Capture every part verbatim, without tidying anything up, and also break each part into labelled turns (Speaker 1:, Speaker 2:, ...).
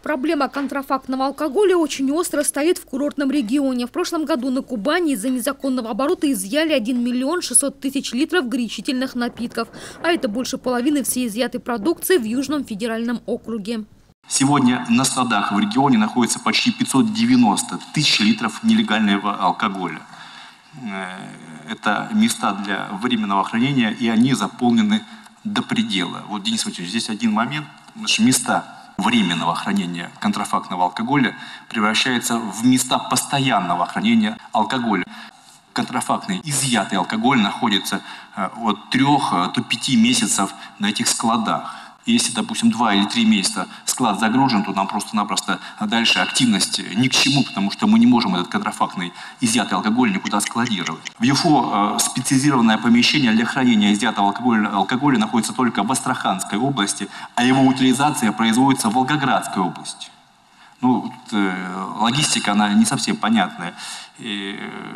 Speaker 1: Проблема контрафактного алкоголя очень остро стоит в курортном регионе. В прошлом году на Кубани из-за незаконного оборота изъяли один миллион шестьсот тысяч литров горячительных напитков. А это больше половины всей изъятой продукции в Южном федеральном округе.
Speaker 2: Сегодня на складах в регионе находится почти пятьсот девяносто тысяч литров нелегального алкоголя. Это места для временного хранения, и они заполнены до предела. Вот, Денис Владимирович, здесь один момент. Наши места временного хранения контрафактного алкоголя превращаются в места постоянного хранения алкоголя. Контрафактный изъятый алкоголь находится от трех до пяти месяцев на этих складах. Если, допустим, два или три месяца склад загружен, то нам просто-напросто дальше активность ни к чему, потому что мы не можем этот контрафактный изъятый алкоголь никуда складировать. В ЮФО специализированное помещение для хранения изъятого алкоголя, алкоголя находится только в Астраханской области, а его утилизация производится в Волгоградской области. Ну, логистика, она не совсем понятная. И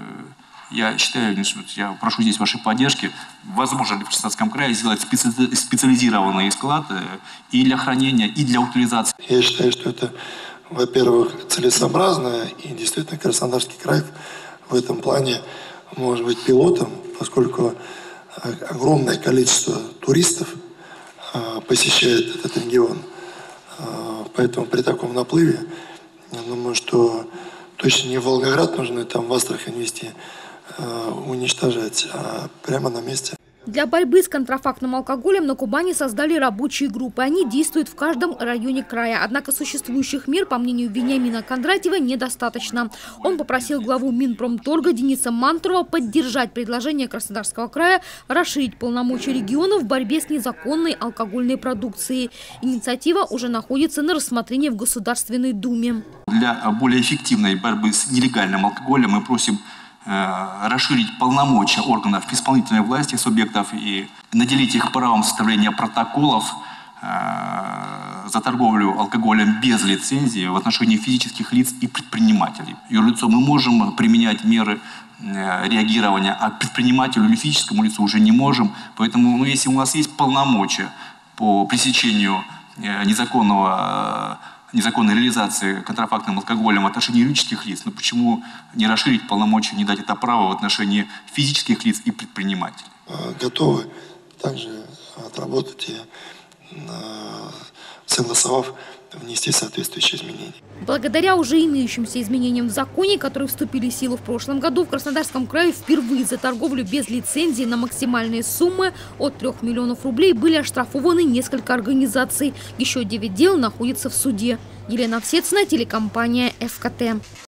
Speaker 2: я считаю, я прошу здесь вашей поддержки, возможно ли в Краснодарском крае сделать специ... специализированный склад и для хранения, и для утилизации.
Speaker 3: Я считаю, что это, во-первых, целесообразно, и действительно Краснодарский край в этом плане может быть пилотом, поскольку огромное количество туристов посещает этот регион. Поэтому при таком наплыве, я думаю, что точно не в Волгоград нужно там в Астрахань везти, уничтожать, а прямо на месте.
Speaker 1: Для борьбы с контрафактным алкоголем на Кубани создали рабочие группы. Они действуют в каждом районе края. Однако существующих мер, по мнению Вениамина Кондратьева, недостаточно. Он попросил главу Минпромторга Дениса Мантурова поддержать предложение Краснодарского края расширить полномочия региона в борьбе с незаконной алкогольной продукцией. Инициатива уже находится на рассмотрении в Государственной Думе.
Speaker 2: Для более эффективной борьбы с нелегальным алкоголем мы просим расширить полномочия органов исполнительной власти субъектов и наделить их правом составления протоколов э, за торговлю алкоголем без лицензии в отношении физических лиц и предпринимателей. Юрлицо мы можем применять меры э, реагирования, а предпринимателю или физическому лицу уже не можем. Поэтому, ну, если у нас есть полномочия по пресечению э, незаконного э, незаконной реализации контрафактным алкоголем в отношении юридических лиц, но почему не расширить полномочия, не дать это право в отношении физических лиц и предпринимателей?
Speaker 3: Готовы также отработать и, согласовав, внести соответствующие изменения.
Speaker 1: Благодаря уже имеющимся изменениям в законе, которые вступили в силу в прошлом году, в Краснодарском крае впервые за торговлю без лицензии на максимальные суммы от трёх миллионов рублей были оштрафованы несколько организаций. Еще девять дел находятся в суде. Елена Овсецина, телекомпания ФКТ.